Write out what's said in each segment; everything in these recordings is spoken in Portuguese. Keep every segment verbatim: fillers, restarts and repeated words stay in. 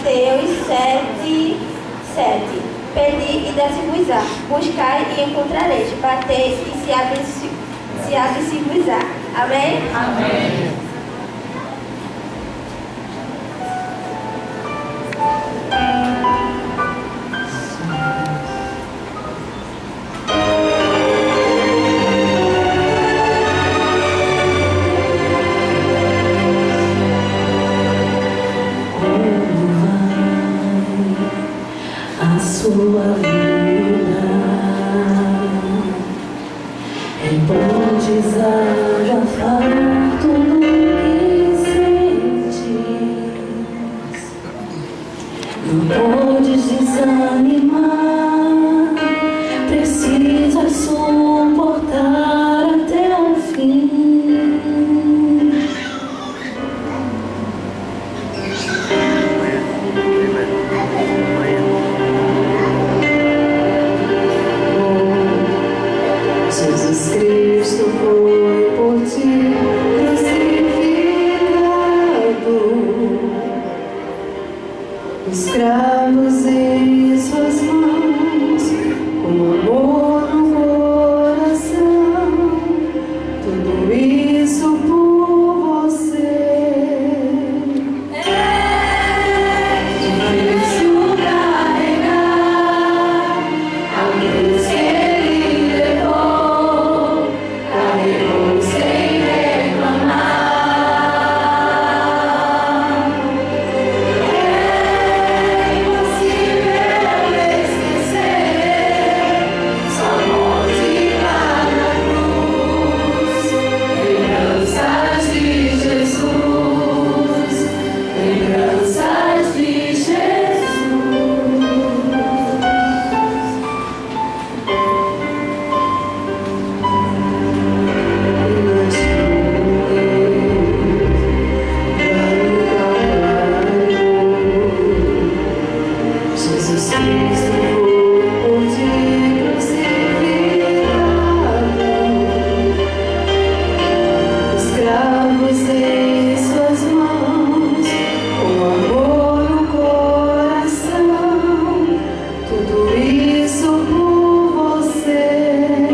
Mateus sete, sete. Pedi e dar-se-vos-á, buscai e encontrareis, bateis e se abre-se se abre-se-vos-á. Amém? Amém. Sua vida em pontes haja farto no que sentes, não podes desanimar, precisas suportar até o fim. Jesus Cristo foi por ti crucificado, os cravos em suas mãos, com amor no coração, tudo isso por você. É difícil carregar a cruz que Ele levou, carregou sem reclamar. É impossível esquecer, só morte lá na cruz, lembranças de Jesus, lembranças de Jesus. Jesus Cristo foi por ti crucificado, escravos em suas mãos, com amor no coração, tudo isso por você.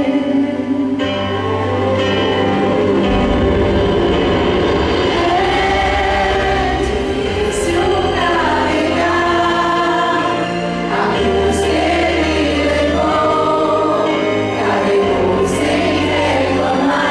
É difícil carregar a cruz que Ele levou, carregou sem reclamar.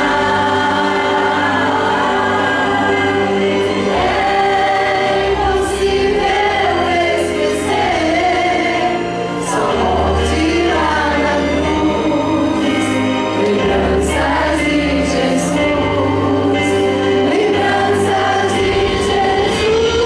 É impossível esquecer, só morte lá na cruz, lembranças de Jesus, lembranças de Jesus.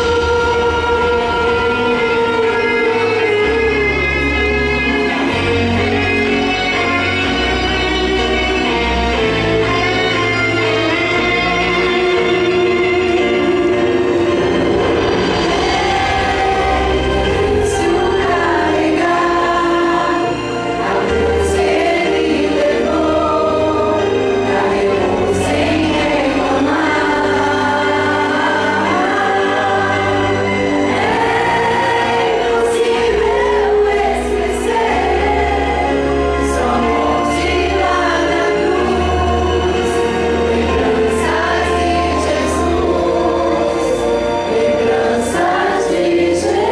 Se o carregar a cruz que Ele levou, carregou sem reclamar. É impossível esquecer, só morte lá na cruz, lembranças de Jesus, lembranças de Jesus.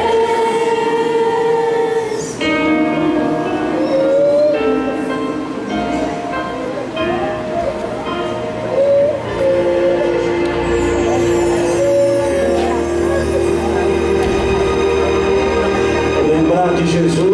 Lembrar de Jesus